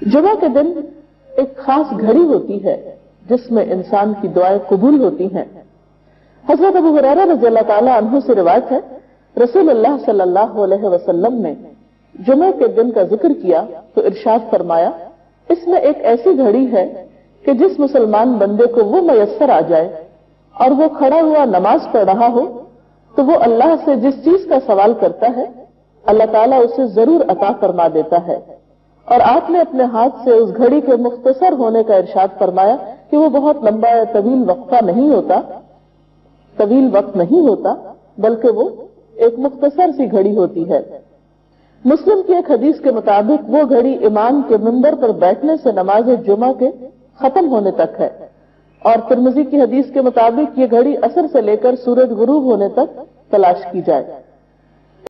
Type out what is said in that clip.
जुमा के दिन एक खास घड़ी होती है जिसमें इंसान की दुआएं कबूल होती हैं। हजरत अबू हुरैरा रज़ियल्लाहु ताला अन्हु से रिवायत है, रसूलुल्लाह सल्लल्लाहु अलैहि वसल्लम ने जुमे के दिन का जिक्र किया तो इरशाद फरमाया, इसमें एक ऐसी घड़ी है कि जिस मुसलमान बंदे को वो मयस्सर आ जाए और वो खड़ा हुआ नमाज पढ़ रहा हो तो वो अल्लाह से जिस चीज का सवाल करता है अल्लाह ताला उसे जरूर अता फरमा देता है। और आपने अपने हाथ से उस घड़ी के मुख्तसर होने का इरशाद फरमाया कि वो बहुत लंबा या तवील वक्त नहीं होता, बल्कि वो एक मुख्तसर सी घड़ी होती है। मुस्लिम की एक हदीस के मुताबिक वो घड़ी इमाम के मिंबर पर बैठने से नमाज जुमा के खत्म होने तक है, और तिरमिजी की हदीस के मुताबिक ये घड़ी असर से लेकर सूरज गुरूब होने तक तलाश की जाए।